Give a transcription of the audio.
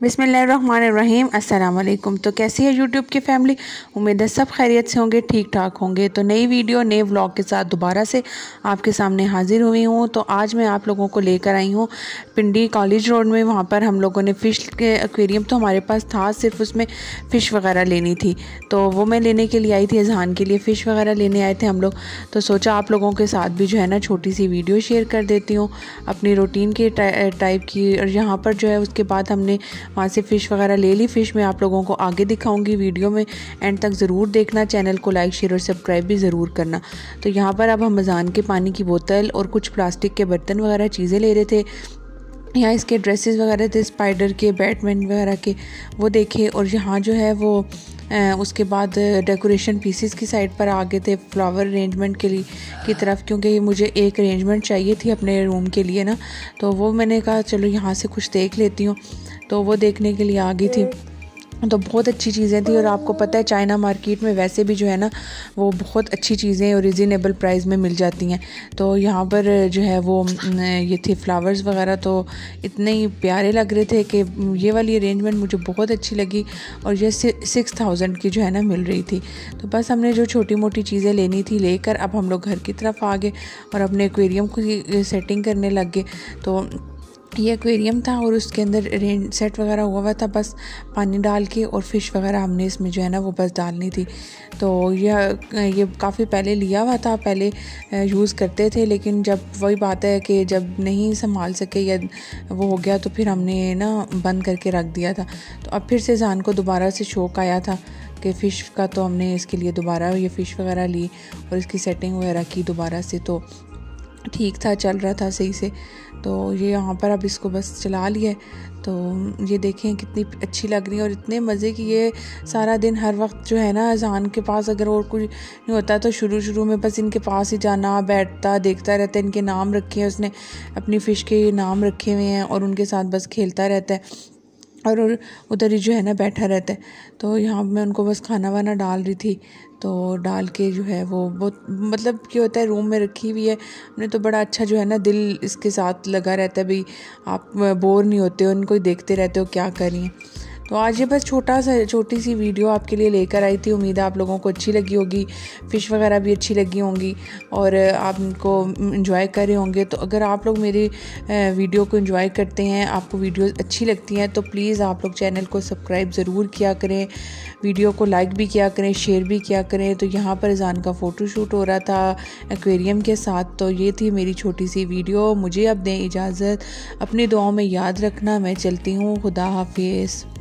बिस्मिल्लाहिर्रहमानिर्रहीम अस्सलाम वालेकुम। तो कैसी है यूट्यूब की फैमिली, उम्मीद है सब खैरियत से होंगे, ठीक ठाक होंगे। तो नई वीडियो नए व्लॉग के साथ दोबारा से आपके सामने हाजिर हुई हूँ। तो आज मैं आप लोगों को लेकर आई हूँ पिंडी कॉलेज रोड में। वहाँ पर हम लोगों ने फ़िश के एक्वेरियम तो हमारे पास था, सिर्फ उसमें फ़िश वगैरह लेनी थी, तो वो मैं लेने के लिए आई थी। अजहान के लिए फ़िश वगैरह लेने आए थे हम लोग। तो सोचा आप लोगों के साथ भी जो है ना छोटी सी वीडियो शेयर कर देती हूँ अपनी रूटीन के टाइप की। और यहाँ पर जो है उसके बाद हमने वहाँ से फ़िश वगैरह ले ली। फ़िश मैं आप लोगों को आगे दिखाऊंगी वीडियो में, एंड तक ज़रूर देखना। चैनल को लाइक शेयर और सब्सक्राइब भी ज़रूर करना। तो यहाँ पर अब हम अज़ान के पानी की बोतल और कुछ प्लास्टिक के बर्तन वगैरह चीज़ें ले रहे थे। यहाँ इसके ड्रेसेस वगैरह थे स्पाइडर के, बैटमैन वगैरह के, वो देखे। और यहाँ जो है वो उसके बाद डेकोरेशन पीसेस की साइड पर आ गए थे, फ्लावर अरेंजमेंट के लिए की तरफ, क्योंकि मुझे एक अरेंजमेंट चाहिए थी अपने रूम के लिए ना। तो वो मैंने कहा चलो यहाँ से कुछ देख लेती हूँ, तो वो देखने के लिए आ गई थी। तो बहुत अच्छी चीज़ें थी। और आपको पता है चाइना मार्केट में वैसे भी जो है ना वो बहुत अच्छी चीज़ें और रिजनेबल प्राइस में मिल जाती हैं। तो यहाँ पर जो है वो ये थे फ्लावर्स वगैरह, तो इतने ही प्यारे लग रहे थे कि ये वाली अरेंजमेंट मुझे बहुत अच्छी लगी। और ये 6000 की जो है ना मिल रही थी। तो बस हमने जो छोटी मोटी चीज़ें लेनी थी लेकर अब हम लोग घर की तरफ आ गए और अपने एक्वेरियम की सेटिंग करने लग गए। तो ये एक्वेरियम था और उसके अंदर रेन सेट वगैरह हुआ था, बस पानी डाल के और फ़िश वगैरह हमने इसमें जो है ना वो बस डालनी थी। तो ये काफ़ी पहले लिया हुआ था, पहले यूज़ करते थे, लेकिन जब वही बात है कि जब नहीं संभाल सके या वो हो गया तो फिर हमने ना बंद करके रख दिया था। तो अब फिर से जान को दोबारा से शौक़ आया था कि फ़िश का, तो हमने इसके लिए दोबारा ये फ़िश वगैरह ली और इसकी सेटिंग वगैरह की दोबारा से। तो ठीक था, चल रहा था सही से। तो ये यहाँ पर अब इसको बस चला लिया है। तो ये देखें कितनी अच्छी लग रही है और इतने मज़े की। ये सारा दिन हर वक्त जो है ना अज़ान के पास अगर और कुछ नहीं होता तो शुरू में बस इनके पास ही जाना, बैठता देखता रहता है। इनके नाम रखे हैं उसने, अपनी फ़िश के नाम रखे हुए हैं और उनके साथ बस खेलता रहता है और उधर ही जो है ना बैठा रहता है। तो यहाँ मैं उनको बस खाना वाना डाल रही थी, तो डाल के जो है वो बहुत मतलब क्या होता है रूम में रखी हुई है हमने, तो बड़ा अच्छा जो है ना दिल इसके साथ लगा रहता है, भाई आप बोर नहीं होते हो, इनको देखते रहते हो क्या कर रही हैं। तो आज ये बस छोटी सी वीडियो आपके लिए लेकर आई थी। उम्मीद है आप लोगों को अच्छी लगी होगी, फ़िश वगैरह भी अच्छी लगी होंगी और आप इनको एंजॉय कर रहे होंगे। तो अगर आप लोग मेरी वीडियो को एंजॉय करते हैं, आपको वीडियो अच्छी लगती हैं, तो प्लीज़ आप लोग चैनल को सब्सक्राइब ज़रूर किया करें, वीडियो को लाइक भी किया करें, शेयर भी किया करें। तो यहाँ पर अज़ान का फ़ोटोशूट हो रहा था एक्वेरियम के साथ। तो ये थी मेरी छोटी सी वीडियो। मुझे अब दें इजाज़त, अपनी दुआओं में याद रखना। मैं चलती हूँ, खुदा हाफिज़।